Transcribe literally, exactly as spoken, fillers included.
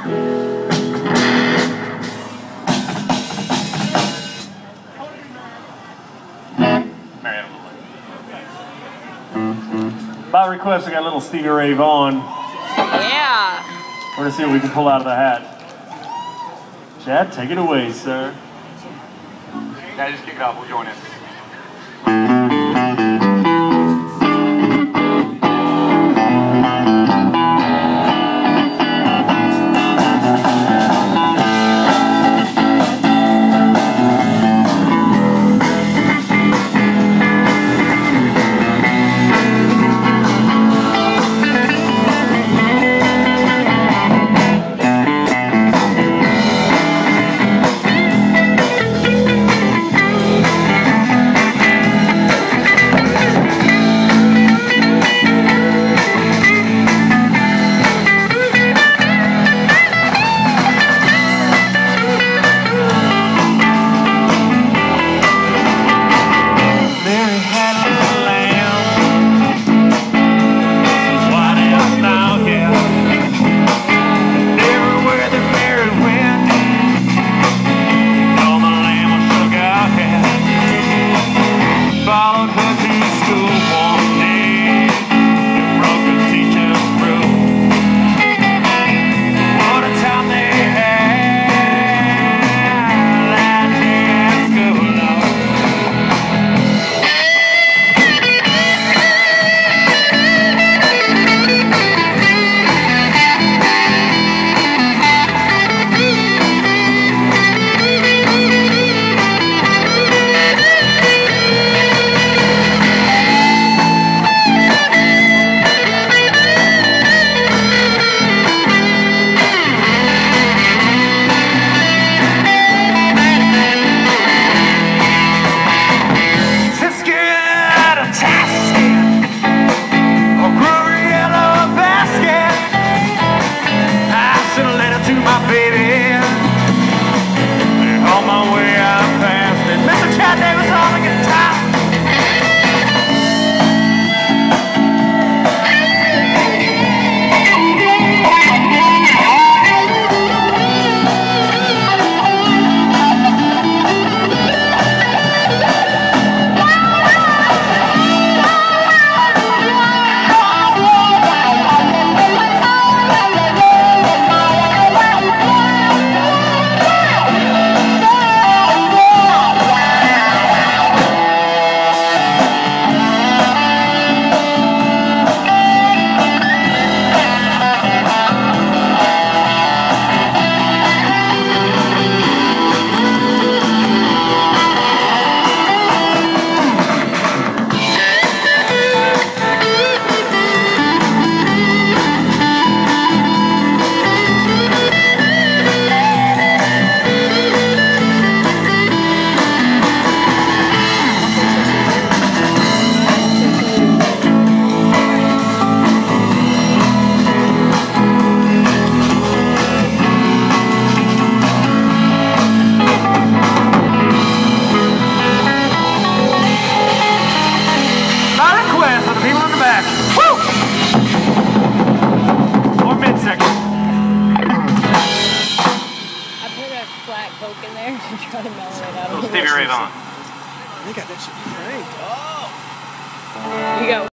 By request, I got a little Stevie Ray Vaughan. Yeah. We're gonna see what we can pull out of the hat. Chad, take it away, sir. Yeah, just kick it off. We'll join in. Coke in there to try to mellow it out. Stevie Ray Vaughan. I think I that should be cranked. Oh! You go.